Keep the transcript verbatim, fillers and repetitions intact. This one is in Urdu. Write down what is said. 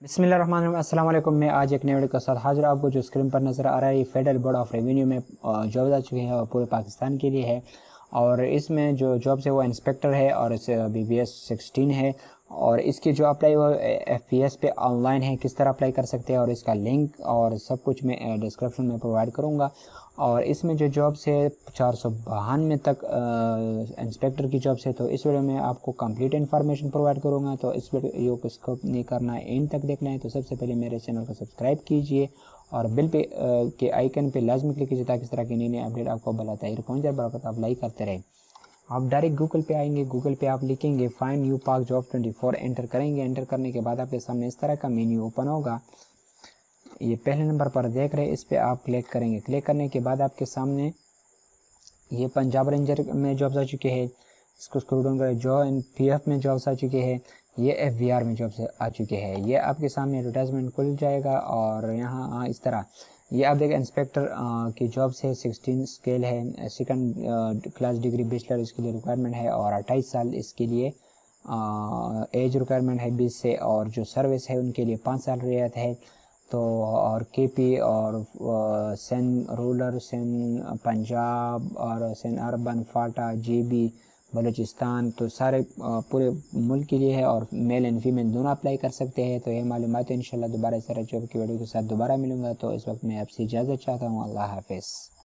بسم اللہ الرحمن الرحیم، السلام علیکم۔ میں آج ایک نئے ویڈیو کے ساتھ حاضر، آپ کو جو اسکرین پر نظر آ رہا ہے یہ فیڈرل بورڈ آف ریونیو میں جابز آ چکے ہیں اور پورے پاکستان کے لیے ہے، اور اس میں جو جابز ہے وہ انسپیکٹر ہے اور اس بی بی ایس سکسٹین ہے، اور اس کی جو اپلائی وہ ایف پی ایس پہ آن لائن ہے، کس طرح اپلائی کر سکتے ہیں اور اس کا لنک اور سب کچھ میں ڈسکرپشن میں پرووائڈ کروں گا۔ اور اس میں جو جابس ہے چار سو بہانوے تک انسپیکٹر کی جابس ہے، تو اس ویڈیو میں آپ کو کمپلیٹ انفارمیشن پرووائڈ کروں گا، تو اس ویڈیو کو اسکپ نہیں کرنا ہے، اینڈ تک دیکھنا ہے۔ تو سب سے پہلے میرے چینل کو سبسکرائب کیجئے اور بل پہ کے آئیکن پہ لازمی کلک کیجئے تاکہ اس طرح کی نئی نئی اپڈیٹ آپ کو بلاتاہر پہنچ جائے، برابر آپ لائک کرتے رہیں۔ آپ ڈائریکٹ گوگل پہ آئیں گے، گوگل پہ آپ لکھیں گے find you Pak job twenty four, enter کریں گے۔ انٹر کرنے کے بعد آپ کے سامنے اس طرح کا مینیو اوپن ہوگا، یہ پہلے نمبر پر دیکھ رہے ہیں، اس پہ آپ کلک کریں گے۔ کلک کرنے کے بعد آپ کے سامنے یہ پنجاب رینجر میں جابز آ چکے ہیں، اس کو اسکرول ڈاؤن کریں، جو پی ایف میں جابز آ چکے ہیں، یہ ایف وی آر میں جابز آ چکے ہیں۔ یہ آپ کے سامنے ایڈورٹائزمنٹ کھل جائے گا اور یہاں اس طرح یہ آپ دیکھیں انسپیکٹر کی جابز ہے، سکسٹین اسکیل ہے، سیکنڈ کلاس ڈگری بیچلر اس کے لیے ریکوائرمنٹ ہے، اور اٹھائیس سال اس کے لیے ایج ریکوائرمنٹ ہے بیس سے، اور جو سروس ہے ان کے لیے پانچ سال رعایت ہے۔ تو اور کے پی اور سین رولر، سین پنجاب اور Sindh urban, FATA, G B, Balochistan, تو سارے پورے ملک کے لیے ہے، اور میل اینڈ فیمیل دونوں اپلائی کر سکتے ہیں۔ تو یہ معلومات انشاءاللہ دوبارہ اس طرح جاب کی ویڈیو کے ساتھ دوبارہ ملوں گا، تو اس وقت میں آپ سے اجازت چاہتا ہوں۔ اللہ حافظ۔